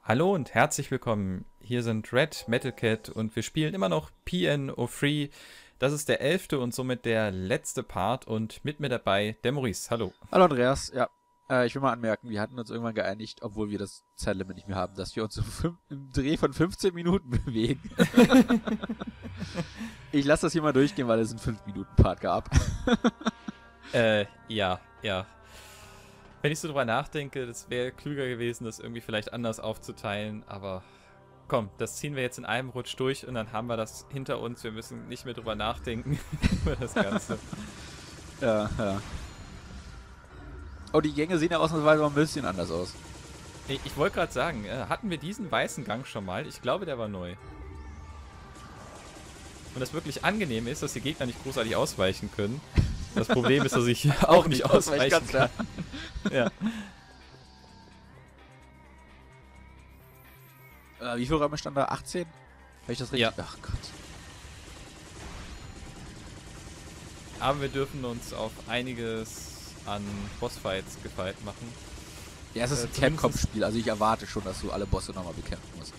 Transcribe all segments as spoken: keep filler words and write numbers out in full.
Hallo und herzlich willkommen. Hier sind Red, Metal Cat und wir spielen immer noch P N O drei. Das ist der elfte und somit der letzte Part und mit mir dabei der Maurice. Hallo. Hallo Andreas, ja. Äh, ich will mal anmerken, wir hatten uns irgendwann geeinigt, obwohl wir das Zeitlimit nicht mehr haben, dass wir uns im, fünf- im Dreh von fünfzehn Minuten bewegen. Ich lasse das hier mal durchgehen, weil es einen fünf Minuten Part gab. Äh, ja, ja. Wenn ich so drüber nachdenke, das wäre klüger gewesen, das irgendwie vielleicht anders aufzuteilen, aber komm, das ziehen wir jetzt in einem Rutsch durch und dann haben wir das hinter uns. Wir müssen nicht mehr drüber nachdenken über das Ganze. Ja, ja. Oh, die Gänge sehen ja ausnahmsweise mal ein bisschen anders aus. Ich, ich wollte gerade sagen, äh, hatten wir diesen weißen Gang schon mal? Ich glaube, der war neu. Und das wirklich angenehm ist, dass die Gegner nicht großartig ausweichen können. Das Problem ist, dass ich auch nicht ausweichen kann. Ja. Äh, wie viele Räume stand da? achtzehn? Habe ich das richtig? Ja. Ach Gott. Aber wir dürfen uns auf einiges an Bossfights gefeit machen. Ja, es ist Äh, ein zumindest- Capcom-Spiel, also ich erwarte schon, dass du alle Bosse nochmal bekämpfen musst.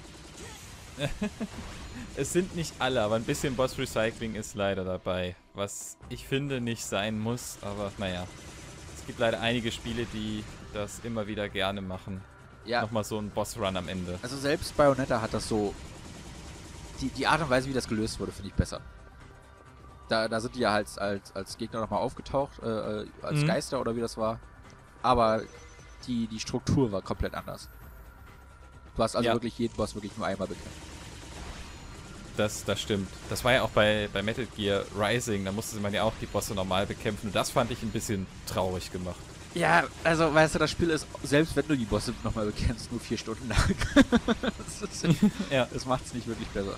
Es sind nicht alle, aber ein bisschen Boss-Recycling ist leider dabei. Was ich finde nicht sein muss, aber naja. Es gibt leider einige Spiele, die das immer wieder gerne machen. Ja, Nochmal so ein Boss-Run am Ende. also selbst Bayonetta hat das so... Die, die Art und Weise, wie das gelöst wurde, finde ich besser. Da, da sind die ja halt als, als Gegner nochmal aufgetaucht, äh, äh, als Mhm. Geister oder wie das war. Aber die, die Struktur war komplett anders. Du hast also Ja. wirklich jeden Boss wirklich nur einmal bekämpft. Das, das stimmt. Das war ja auch bei, bei Metal Gear Rising, da musste man ja auch die Bosse normal bekämpfen. Und das fand ich ein bisschen traurig gemacht. Ja, also weißt du, das Spiel ist, selbst wenn du die Bosse nochmal bekämpfst, nur vier Stunden lang. das ist, Ja. das macht es nicht wirklich besser.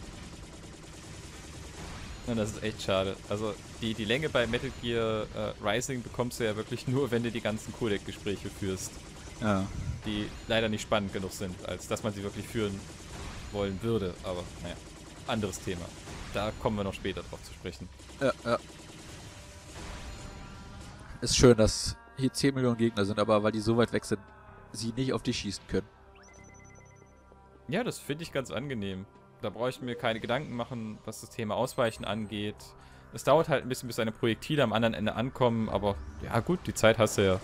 Und das ist echt schade. Also die, die Länge bei Metal Gear äh, Rising bekommst du ja wirklich nur, wenn du die ganzen Codec-Gespräche führst. Ja. Die leider nicht spannend genug sind, als dass man sie wirklich führen wollen würde. Aber naja, anderes Thema. Da kommen wir noch später drauf zu sprechen. Ja, ja. Ist schön, dass hier zehn Millionen Gegner sind, aber weil die so weit weg sind, sie nicht auf dich schießen können. Ja, das finde ich ganz angenehm. Da brauche ich mir keine Gedanken machen, was das Thema Ausweichen angeht. Es dauert halt ein bisschen, bis seine Projektile am anderen Ende ankommen, aber ja gut, die Zeit hast du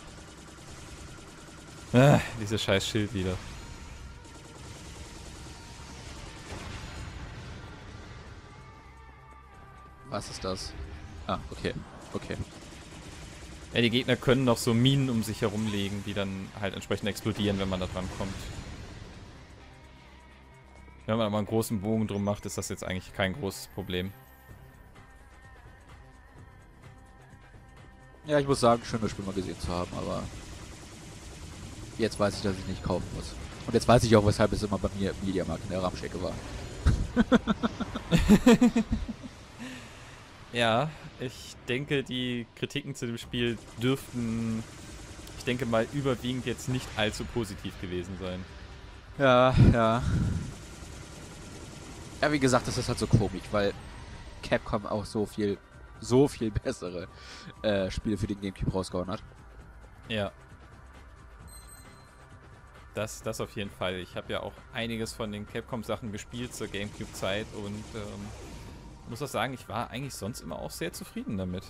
ja. Ah, dieses scheiß Schild wieder. Was ist das? Ah, okay. Okay. Ja, die Gegner können noch so Minen um sich herumlegen, die dann halt entsprechend explodieren, wenn man da dran kommt. Wenn man aber einen großen Bogen drum macht, ist das jetzt eigentlich kein großes Problem. Ja, ich muss sagen, schön das Spiel mal gesehen zu haben, aber jetzt weiß ich, dass ich nicht kaufen muss. Und jetzt weiß ich auch, weshalb es immer bei mir im Mediamarkt in der Ramschecke war. Ja, ich denke, die Kritiken zu dem Spiel dürften, ich denke mal, überwiegend jetzt nicht allzu positiv gewesen sein. Ja, ja. Ja, wie gesagt, das ist halt so komisch, weil Capcom auch so viel, so viel bessere äh, Spiele für den GameCube rausgehauen hat. Ja. Das, das auf jeden Fall. Ich habe ja auch einiges von den Capcom-Sachen gespielt zur GameCube-Zeit und ähm, muss auch sagen, ich war eigentlich sonst immer auch sehr zufrieden damit.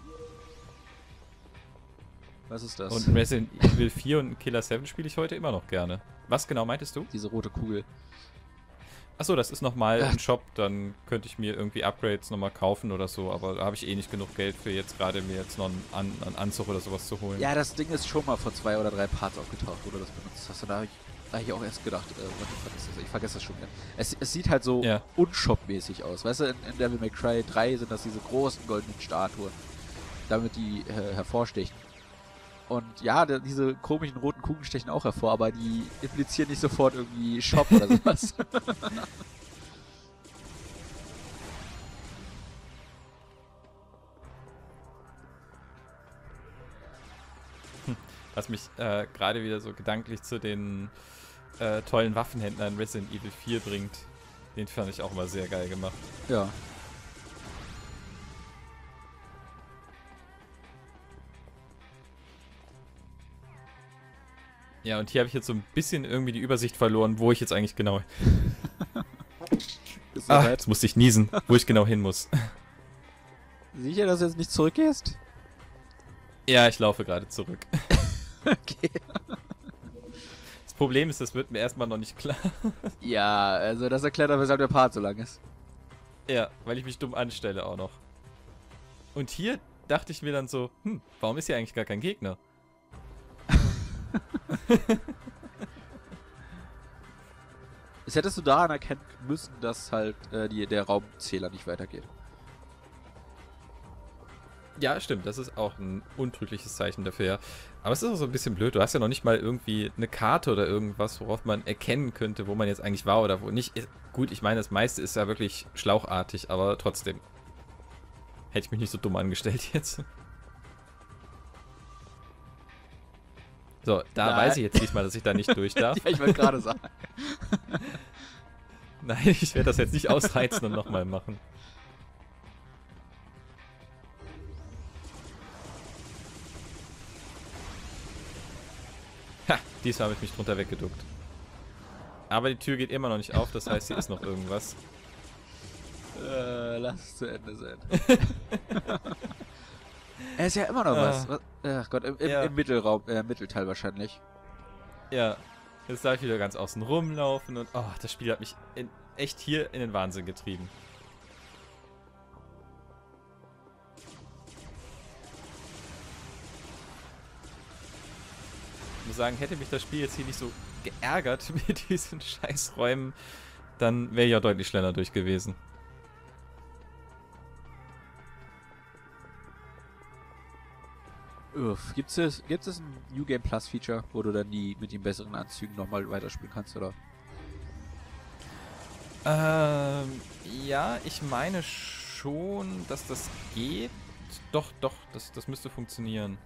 Was ist das? Und Resident Evil vier und Killer seven spiele ich heute immer noch gerne. Was genau meintest du? Diese rote Kugel. Achso, das ist nochmal Ach. im Shop, dann könnte ich mir irgendwie Upgrades nochmal kaufen oder so, aber da habe ich eh nicht genug Geld für jetzt gerade mir jetzt noch einen, An einen Anzug oder sowas zu holen. Ja, das Ding ist schon mal vor zwei oder drei Parts aufgetaucht, wo du das benutzt hast. Und da habe ich, da hab ich auch erst gedacht, äh, what the fuck ist das? Ich vergesse das schon wieder. Es, es sieht halt so Ja. unshop-mäßig aus. Weißt du, in, in Devil May Cry drei sind das diese großen goldenen Statuen, damit die äh, hervorstechen. Und ja, da, diese komischen roten Kugeln stechen auch hervor, aber die implizieren nicht sofort irgendwie Shop oder sowas. Was mich äh, gerade wieder so gedanklich zu den äh, tollen Waffenhändlern Resident Evil vier bringt. Den fand ich auch immer sehr geil gemacht. Ja. Ja, und hier habe ich jetzt so ein bisschen irgendwie die Übersicht verloren, wo ich jetzt eigentlich genau... Ah, jetzt musste ich niesen, wo ich genau hin muss. Sicher, dass du jetzt nicht zurückgehst? Ja, ich laufe gerade zurück. Okay. Das Problem ist, das wird mir erstmal noch nicht klar. Ja, also das erklärt aber, weshalb der Part so lang ist. Ja, weil ich mich dumm anstelle auch noch. Und hier dachte ich mir dann so, hm, warum ist hier eigentlich gar kein Gegner? Jetzt hättest du daran erkennen müssen, dass halt äh, die, der Raumzähler nicht weitergeht. Ja, stimmt, das ist auch ein untrügliches Zeichen dafür, ja. Aber es ist auch so ein bisschen blöd, du hast ja noch nicht mal irgendwie eine Karte oder irgendwas, worauf man erkennen könnte, wo man jetzt eigentlich war oder wo nicht. Gut, ich meine, das meiste ist ja wirklich schlauchartig, aber trotzdem. Hätte ich mich nicht so dumm angestellt jetzt. So, da Nein. weiß ich jetzt diesmal, dass ich da nicht durch darf. Ja, ich wollte gerade sagen. Nein, ich werde das jetzt nicht ausreizen und nochmal machen. Ha, diesmal habe ich mich drunter weggeduckt. Aber die Tür geht immer noch nicht auf, das heißt, hier ist noch irgendwas. Äh, lass es zu Ende sein. Er ist ja immer noch was. was? Ach Gott, im, im, Ja. im Mittelraum, äh, Mittelteil wahrscheinlich. Ja, jetzt darf ich wieder ganz außen rumlaufen und oh, das Spiel hat mich in, echt hier in den Wahnsinn getrieben. Ich muss sagen, hätte mich das Spiel jetzt hier nicht so geärgert mit diesen Scheißräumen, dann wäre ich auch deutlich schneller durch gewesen. Uff, gibt's es, gibt's es ein New Game Plus Feature, wo du dann die mit den besseren Anzügen nochmal weiterspielen kannst, oder? Ähm, ja, ich meine schon, dass das geht. Doch, doch, das, das müsste funktionieren.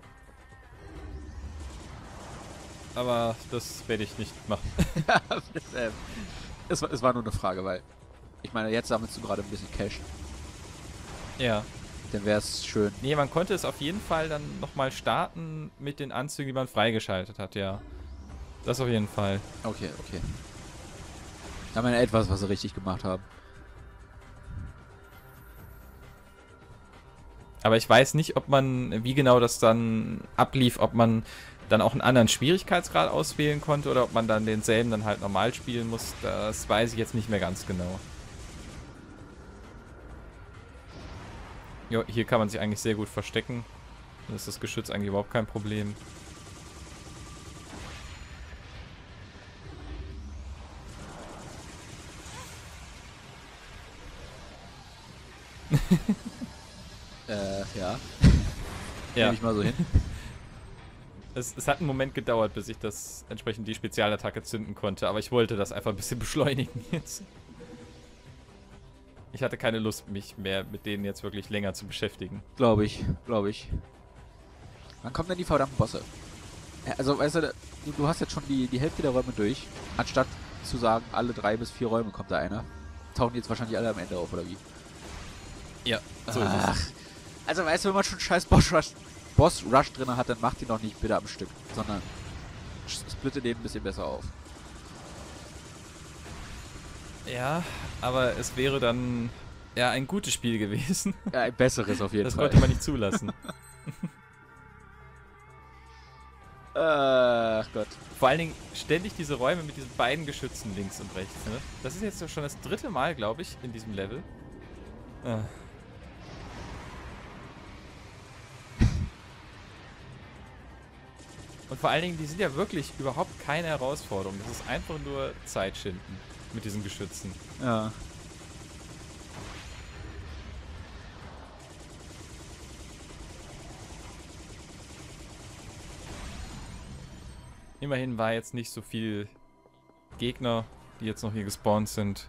Aber das werde ich nicht machen. das, ähm, es, war, es war nur eine Frage, weil ich meine, jetzt sammelst du gerade ein bisschen Cash. Ja. Dann wäre es schön. Nee, man konnte es auf jeden Fall dann nochmal starten mit den Anzügen, die man freigeschaltet hat, ja. Das auf jeden Fall. Okay, okay. Da haben wir etwas, was sie richtig gemacht haben. Aber ich weiß nicht, ob man, wie genau das dann ablief, ob man dann auch einen anderen Schwierigkeitsgrad auswählen konnte oder ob man dann denselben dann halt normal spielen muss. Das weiß ich jetzt nicht mehr ganz genau. Jo, hier kann man sich eigentlich sehr gut verstecken. Dann ist das Geschütz eigentlich überhaupt kein Problem. Äh, ja. Ja. Nehme ich mal so hin. Es, es hat einen Moment gedauert, bis ich das entsprechend die Spezialattacke zünden konnte, aber ich wollte das einfach ein bisschen beschleunigen jetzt. Ich hatte keine Lust, mich mehr mit denen jetzt wirklich länger zu beschäftigen. Glaube ich, glaube ich. Wann kommen denn die verdammten Bosse? Ja, also, weißt du, du, du hast jetzt schon die, die Hälfte der Räume durch. Anstatt zu sagen, alle drei bis vier Räume kommt da einer. Tauchen die jetzt wahrscheinlich alle am Ende auf, oder wie? Ja, so Ach. ist es. Also, weißt du, wenn man schon scheiß Boss Rush, Boss Rush drin hat, dann macht die noch nicht bitte am Stück, sondern splitte den ein bisschen besser auf. Ja, aber es wäre dann ja ein gutes Spiel gewesen. Ja, ein besseres auf jeden Das Fall. wollte man nicht zulassen. Ach Gott. Vor allen Dingen ständig diese Räume mit diesen beiden Geschützen links und rechts. Ne? Das ist jetzt schon das dritte Mal, glaube ich, in diesem Level. Ah. Und vor allen Dingen, die sind ja wirklich überhaupt keine Herausforderung. Das ist einfach nur Zeitschinden mit diesen Geschützen. Ja. Immerhin war jetzt nicht so viel Gegner, die jetzt noch hier gespawnt sind.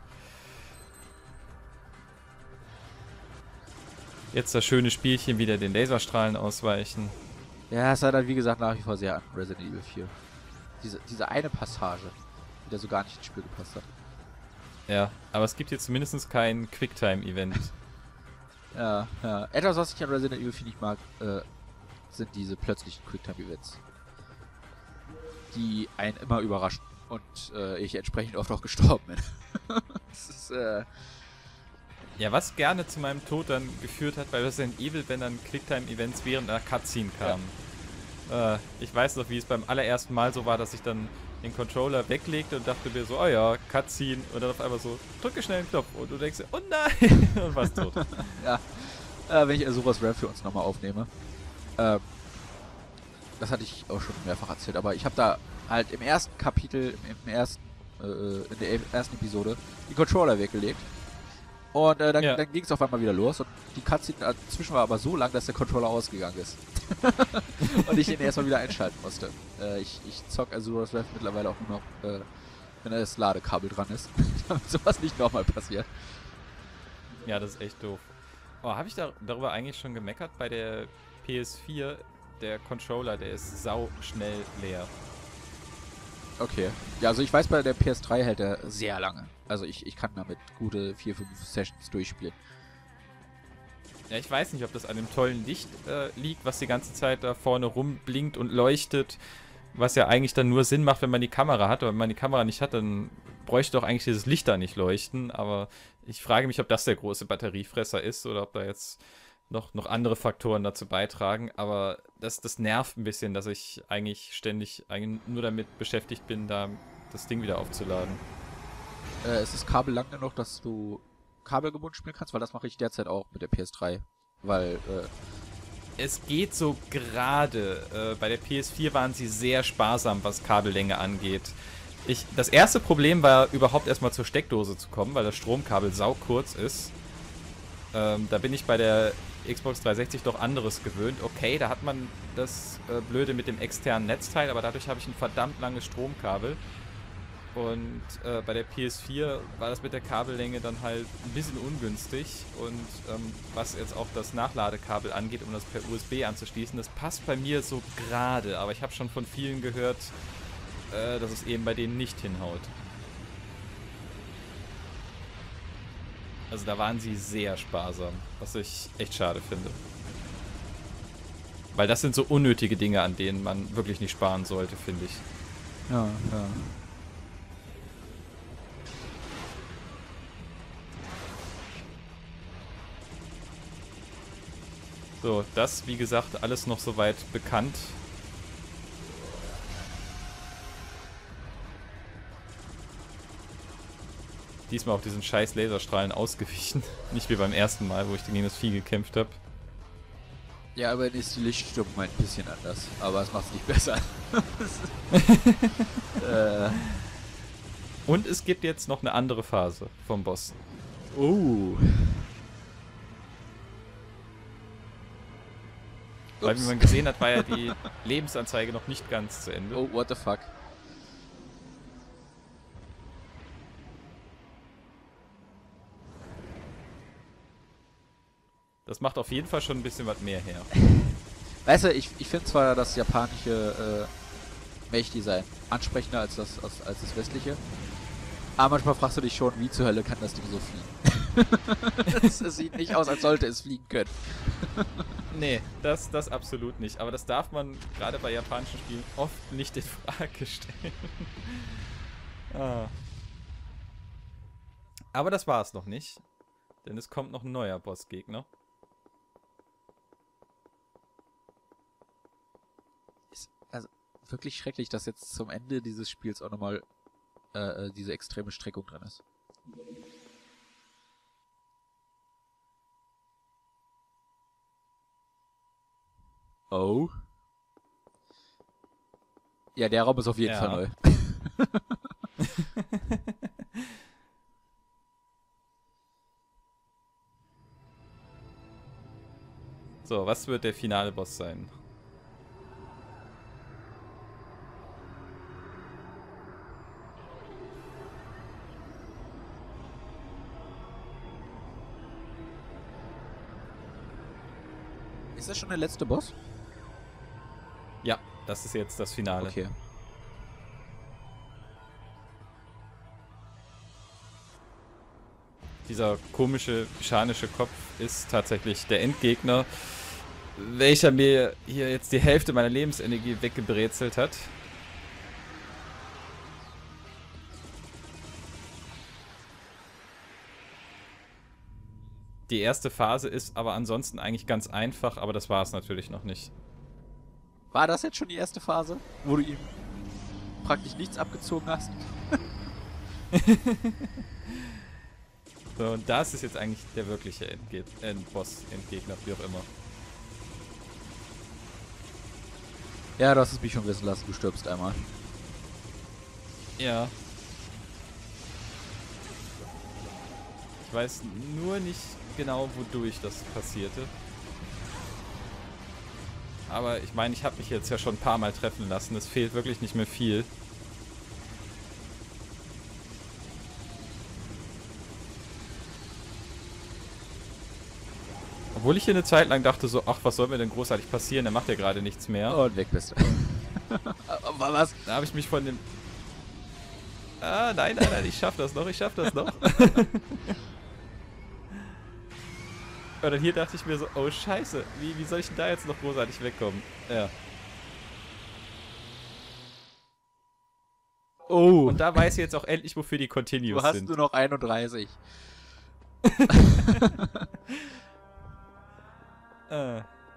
Jetzt das schöne Spielchen wieder den Laserstrahlen ausweichen. Ja, es hat halt wie gesagt nach wie vor sehr an Resident Evil vier. Diese, diese eine Passage, die da so gar nicht ins Spiel gepasst hat. Ja, aber es gibt hier zumindest kein Quicktime-Event. Ja, ja. Etwas, was ich an Resident Evil vier nicht mag, äh, sind diese plötzlichen Quicktime-Events. die einen immer überraschen und äh, ich entsprechend oft auch gestorben bin. Das ist, äh... Ja, was gerne zu meinem Tod dann geführt hat bei Resident Evil, wenn dann Quicktime-Events während einer Cutscene kamen. Ja. Äh, ich weiß noch, wie es beim allerersten Mal so war, dass ich dann den Controller weglegte und dachte mir so, oh ja, Cutscene, und dann auf einmal so, drücke schnell den Knopf und du denkst dir, oh nein, und warst tot. Ja, äh, wenn ich also sowas Rap für uns nochmal aufnehme. Ähm, das hatte ich auch schon mehrfach erzählt, aber ich habe da halt im ersten Kapitel, im ersten, äh, in der ersten Episode, die Controller weggelegt. Und äh, dann, ja. dann ging es auf einmal wieder los und die Cutscene dazwischen war aber so lang, dass der Controller ausgegangen ist. Und ich den erstmal wieder einschalten musste. Äh, ich, ich zock Azuras Wrath mittlerweile auch nur noch, äh, wenn das Ladekabel dran ist, damit sowas nicht nochmal passiert. Ja, das ist echt doof. Oh, habe ich da, darüber eigentlich schon gemeckert? Bei der P S vier, der Controller, der ist sau schnell leer. Okay. Ja, also ich weiß, bei der P S drei hält er sehr lange. Also ich, ich kann damit gute vier, fünf Sessions durchspielen. Ja, ich weiß nicht, ob das an dem tollen Licht äh, liegt, was die ganze Zeit da vorne rumblinkt und leuchtet. Was ja eigentlich dann nur Sinn macht, wenn man die Kamera hat. Aber wenn man die Kamera nicht hat, dann bräuchte doch eigentlich dieses Licht da nicht leuchten. Aber ich frage mich, ob das der große Batteriefresser ist oder ob da jetzt noch, noch andere Faktoren dazu beitragen. Aber das, das nervt ein bisschen, dass ich eigentlich ständig eigentlich nur damit beschäftigt bin, da das Ding wieder aufzuladen. Äh, ist das Kabel lang genug, dass du kabelgebunden spielen kannst? Weil das mache ich derzeit auch mit der P S drei. Weil, äh... Es geht so gerade. Äh, bei der P S vier waren sie sehr sparsam, was Kabellänge angeht. Ich, das erste Problem war, überhaupt erstmal zur Steckdose zu kommen, weil das Stromkabel saukurz ist. Ähm, da bin ich bei der Xbox dreihundertsechzig doch anderes gewöhnt. Okay, da hat man das äh, Blöde mit dem externen Netzteil, aber dadurch habe ich ein verdammt langes Stromkabel. Und äh, bei der P S vier war das mit der Kabellänge dann halt ein bisschen ungünstig. Und ähm, was jetzt auch das Nachladekabel angeht, um das per U S B anzuschließen, das passt bei mir so gerade. Aber ich habe schon von vielen gehört, äh, dass es eben bei denen nicht hinhaut. Also da waren sie sehr sparsam, was ich echt schade finde. Weil das sind so unnötige Dinge, an denen man wirklich nicht sparen sollte, finde ich. Ja, ja. So, das, wie gesagt, alles noch soweit bekannt. Diesmal auf diesen scheiß Laserstrahlen ausgewichen. Nicht wie beim ersten Mal, wo ich gegen das Vieh gekämpft habe. Ja, aber dann ist die Lichtstimmung ein bisschen anders. Aber es macht es nicht besser. äh. Und es gibt jetzt noch eine andere Phase vom Boss. Oh. Weil, wie man gesehen hat, war ja die Lebensanzeige noch nicht ganz zu Ende. Oh, what the fuck. Das macht auf jeden Fall schon ein bisschen was mehr her. Weißt du, ich, ich finde zwar das japanische äh, Mech-Design ansprechender als das, als, als das westliche, aber manchmal fragst du dich schon, wie zur Hölle kann das Ding so fliegen? Es sieht nicht aus, als sollte es fliegen können. Nee, das, das absolut nicht. Aber das darf man gerade bei japanischen Spielen oft nicht in Frage stellen. ah. Aber das war es noch nicht. Denn es kommt noch ein neuer Bossgegner. Ist also wirklich schrecklich, dass jetzt zum Ende dieses Spiels auch nochmal äh, diese extreme Streckung drin ist. Oh. Ja, der Raum ist auf jeden ja. Fall neu. So, was wird der finale Boss sein? Ist das schon der letzte Boss? Ja, das ist jetzt das Finale. Okay. Dieser komische, mechanische Kopf ist tatsächlich der Endgegner, welcher mir hier jetzt die Hälfte meiner Lebensenergie weggebrezelt hat. Die erste Phase ist aber ansonsten eigentlich ganz einfach, aber das war es natürlich noch nicht. War das jetzt schon die erste Phase, wo du ihm praktisch nichts abgezogen hast? So, und das ist jetzt eigentlich der wirkliche Endge Endboss, Endgegner, wie auch immer. Ja, du hast es mich schon wissen lassen, du stirbst einmal. Ja. Ich weiß nur nicht genau, wodurch das passierte. Aber ich meine, ich habe mich jetzt ja schon ein paar Mal treffen lassen. Es fehlt wirklich nicht mehr viel. Obwohl ich hier eine Zeit lang dachte so, ach, was soll mir denn großartig passieren? Der macht ja gerade nichts mehr. Und weg bist du. Aber was? Da habe ich mich von dem... Ah, nein, nein, nein, ich schaff das noch, ich schaff das noch. Und dann hier dachte ich mir so, oh scheiße, wie, wie soll ich denn da jetzt noch großartig wegkommen? Ja. Oh. Und da weiß ich jetzt auch endlich, wofür die Continues Du hast sind. nur noch einunddreißig. äh.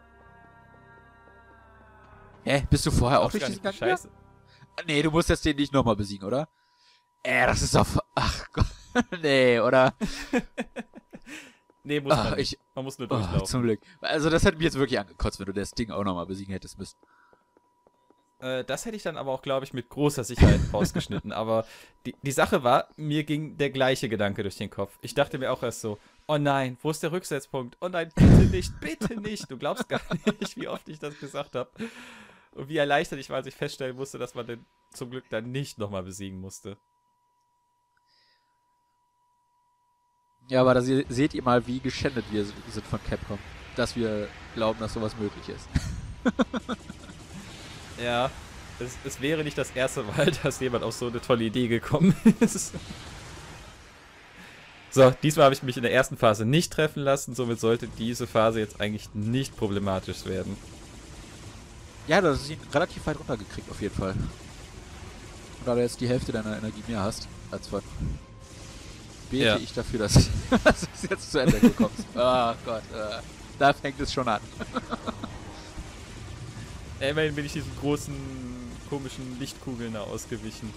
Hä? Bist du vorher auch Auch durch gar diesen nicht Gang? scheiße. Nee, du musst jetzt den nicht nochmal besiegen, oder? Äh, das ist doch... Ach Gott. Nee, oder? Nee, muss Ach, man nicht. ich- Man muss nur Oh, durchlaufen. zum Glück. Also das hätte mich jetzt wirklich angekotzt, wenn du das Ding auch nochmal besiegen hättest müssen. Äh, das hätte ich dann aber auch, glaube ich, mit großer Sicherheit rausgeschnitten. Aber die, die Sache war, mir ging der gleiche Gedanke durch den Kopf. Ich dachte mir auch erst so, oh nein, wo ist der Rücksetzpunkt? Oh nein, bitte nicht, bitte nicht. Du glaubst gar nicht, wie oft ich das gesagt habe. Und wie erleichtert ich war, als ich feststellen musste, dass man den zum Glück dann nicht nochmal besiegen musste. Ja, aber da se seht ihr mal, wie geschändet wir sind von Capcom. Dass wir glauben, dass sowas möglich ist. Ja, es, es wäre nicht das erste Mal, dass jemand auf so eine tolle Idee gekommen ist. So, diesmal habe ich mich in der ersten Phase nicht treffen lassen, somit sollte diese Phase jetzt eigentlich nicht problematisch werden. Ja, du hast ihn relativ weit runtergekriegt auf jeden Fall. Und da du jetzt die Hälfte deiner Energie mehr hast als von, bete Ja. ich dafür, dass, dass du es jetzt zu Ende bekommst. Oh Gott, äh, da fängt es schon an. Ja, immerhin bin ich diesen großen, komischen Lichtkugeln da ausgewichen.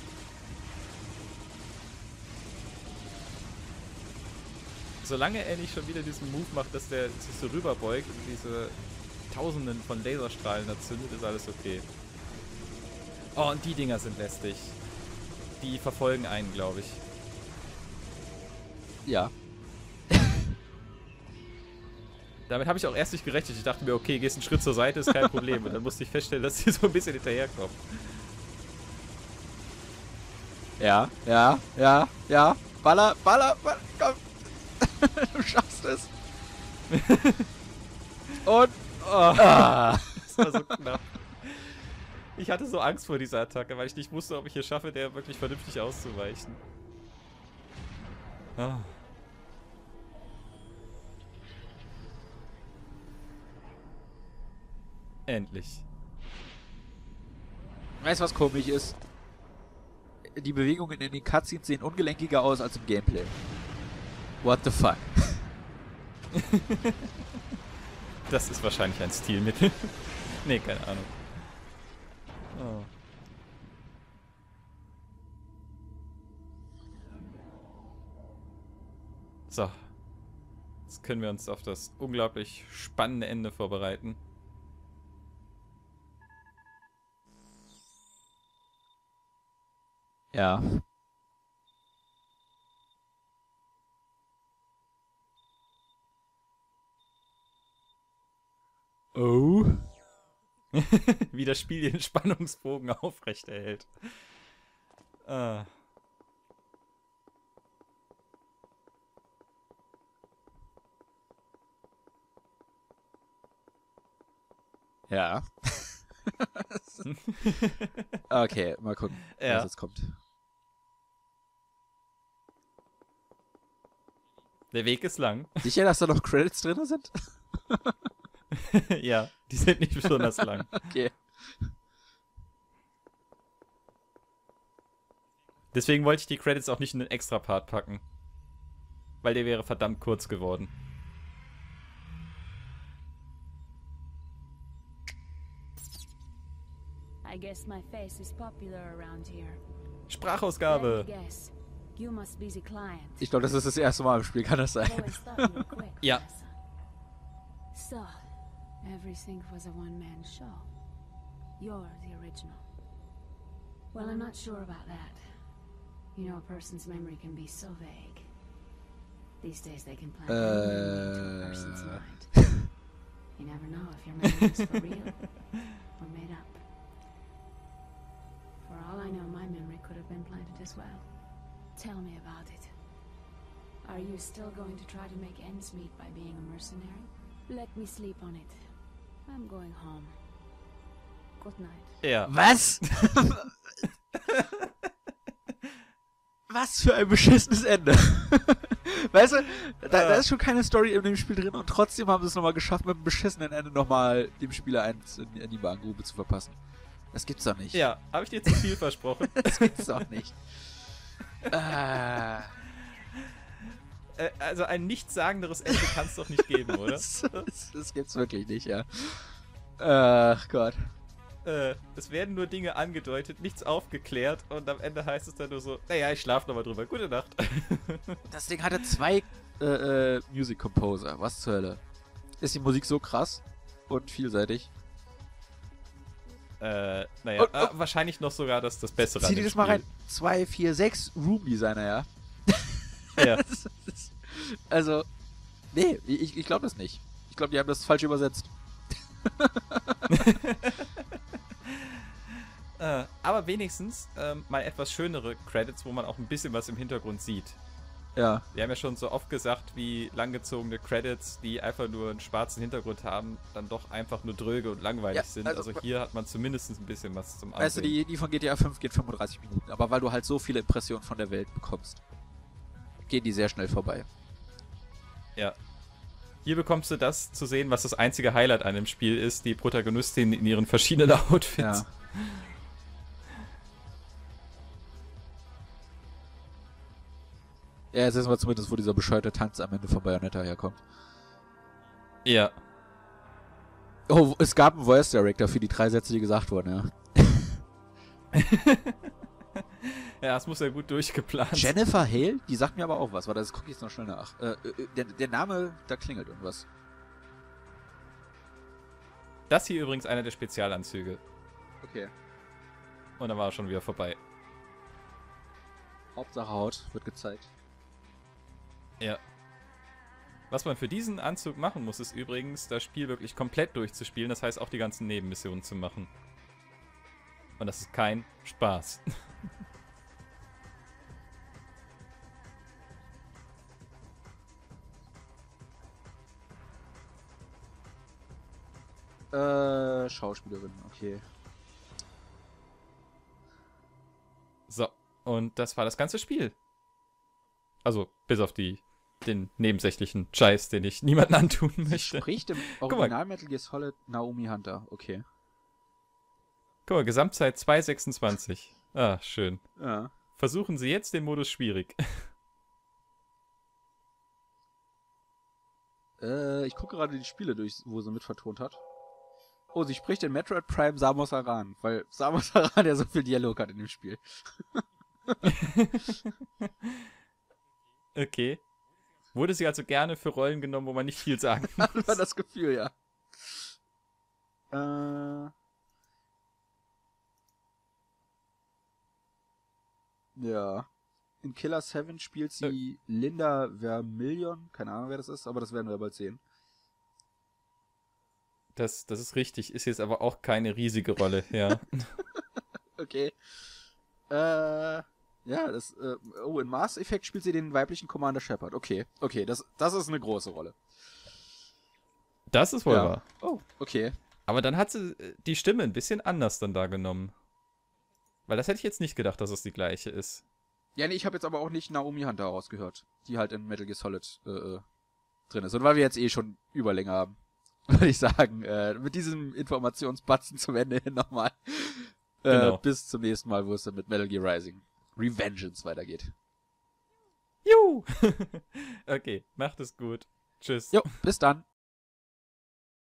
Solange er nicht schon wieder diesen Move macht, dass der sich so rüberbeugt und diese Tausenden von Laserstrahlen erzündet, ist alles okay. Oh, und die Dinger sind lästig. Die verfolgen einen, glaube ich. Ja. Damit habe ich auch erst nicht gerechnet. Ich dachte mir, okay, gehst einen Schritt zur Seite, ist kein Problem. Und dann musste ich feststellen, dass die so ein bisschen hinterherkommen. Ja, ja, ja, ja. Baller, baller, baller, komm. Du schaffst es. Und... Oh, Ah. das war so knapp. Ich hatte so Angst vor dieser Attacke, weil ich nicht wusste, ob ich es schaffe, der wirklich vernünftig auszuweichen. Ah. Endlich. Weißt du, was komisch ist? Die Bewegungen in den Cutscenes sehen ungelenkiger aus als im Gameplay. What the fuck? Das ist wahrscheinlich ein Stilmittel. Nee, keine Ahnung. Oh. So. Jetzt können wir uns auf das unglaublich spannende Ende vorbereiten. Ja. Oh. Wie das Spiel den Spannungsbogen aufrechterhält. Ah. Ja. Okay, mal gucken, Ja. was jetzt kommt. Der Weg ist lang. Sicher, dass da noch Credits drin sind? Ja, die sind nicht besonders lang. Okay. Deswegen wollte ich die Credits auch nicht in den Extra-Part packen. Weil der wäre verdammt kurz geworden. I guess my face is popular around here. Let Sprachausgabe. me guess. You must be the client. Ich glaube, das ist das erste Mal im Spiel, kann das sein? Always thought you were quick, Ja. Professor. So, everything was a one-man show. You're the original. Well, I'm not sure about that. You know, a person's memory can be so vague. These days they can plant anything into a person's Äh. mind. You never know if your memory is for real or made up. For all I know, my memory could have been planted as well. Tell me about it. Are you still going to try to make ends meet by being a mercenary? Let me sleep on it. I'm going home. Good night. Ja. Was? Was für ein beschissenes Ende. Weißt du, da, da ist schon keine Story in dem Spiel drin und trotzdem haben sie es nochmal geschafft, mit einem beschissenen Ende nochmal dem Spieler eins in, in die Bahngrube zu verpassen. Das gibt's doch nicht. Ja, habe ich dir zu viel versprochen? Das gibt's doch nicht. äh, Äh, also ein nichtssagenderes Ende kann es doch nicht geben, oder? das, das, das gibt's wirklich nicht, ja. Ach Gott. Äh, es werden nur Dinge angedeutet, nichts aufgeklärt und am Ende heißt es dann nur so, naja, ich schlaf nochmal drüber. Gute Nacht. Das Ding hatte zwei äh, äh, Music Composer. Was zur Hölle? Ist die Musik so krass und vielseitig? äh, naja, Und- äh, wahrscheinlich noch sogar das, das Bessere Zieh an dir dem das mal rein. Spiel. zwei, vier, sechs Room Designer, ja? Ja. Das ist- also, nee, ich, ich glaube das nicht. Ich glaube, die haben das falsch übersetzt. Äh, aber wenigstens ähm, mal etwas schönere Credits, wo man auch ein bisschen was im Hintergrund sieht. Ja. Wir haben ja schon so oft gesagt, wie langgezogene Credits, die einfach nur einen schwarzen Hintergrund haben, dann doch einfach nur dröge und langweilig Ja, sind. also- Also hier hat man zumindest ein bisschen was zum Ansehen. Weißt du, die, die von G T A fünf geht fünfunddreißig Minuten, aber weil du halt so viele Impressionen von der Welt bekommst, gehen die sehr schnell vorbei. Ja. Hier bekommst du das zu sehen, was das einzige Highlight an dem Spiel ist, die Protagonistin in ihren verschiedenen Outfits. Ja. Ja, jetzt wissen wir zumindest, wo dieser bescheuerte Tanz am Ende von Bayonetta herkommt. Ja. Oh, es gab einen Voice Director für die drei Sätze, die gesagt wurden, ja. Ja, das muss ja gut durchgeplant sein. Jennifer Hale? Die sagt mir aber auch was, weil das gucke ich jetzt noch schnell nach. Äh, äh, der, der Name, da klingelt irgendwas. Das hier übrigens einer der Spezialanzüge. Okay. Und dann war er schon wieder vorbei. Hauptsache Haut wird gezeigt. Ja. Was man für diesen Anzug machen muss, ist übrigens, das Spiel wirklich komplett durchzuspielen. Das heißt, auch die ganzen Nebenmissionen zu machen. Und das ist kein Spaß. Äh, Schauspielerin, okay. So, und das war das ganze Spiel. Also, bis auf die, den nebensächlichen Scheiß, den ich niemandem antun Sie möchte. spricht im mal. Original Metal Gear Solid Naomi Hunter, okay. Guck mal, Gesamtzeit zwei Komma sechsundzwanzig. Ah, schön. Ja. Versuchen Sie jetzt den Modus schwierig. Äh, ich gucke gerade die Spiele durch, wo sie mit vertont hat. Oh, sie spricht in Metroid Prime Samus Aran, weil Samus Aran ja so viel Dialog hat in dem Spiel. Okay. Wurde sie also gerne für Rollen genommen, wo man nicht viel sagen Das war muss. das Gefühl, ja. Äh. Ja. In Killer seven spielt sie Linda Vermillion. Keine Ahnung, wer das ist, aber das werden wir bald sehen. Das, das ist richtig. Ist jetzt aber auch keine riesige Rolle, ja. Okay. Äh. Ja, das. Äh, oh, in Mass Effect spielt sie den weiblichen Commander Shepard. Okay, okay, das, das ist eine große Rolle. Das ist wohl Ja. wahr. Oh, okay. Aber dann hat sie äh, die Stimme ein bisschen anders dann da genommen. Weil das hätte ich jetzt nicht gedacht, dass es die gleiche ist. Ja, nee, ich habe jetzt aber auch nicht Naomi Hunter rausgehört, die halt in Metal Gear Solid äh, äh, drin ist. Und weil wir jetzt eh schon Überlänge haben, würde ich sagen, äh, mit diesem Informationsbatzen zum Ende hin nochmal. Äh, Genau. Bis zum nächsten Mal, wo es dann mit Metal Gear Rising Revengeance weitergeht. Juhu! Okay, macht es gut. Tschüss. Jo, bis dann.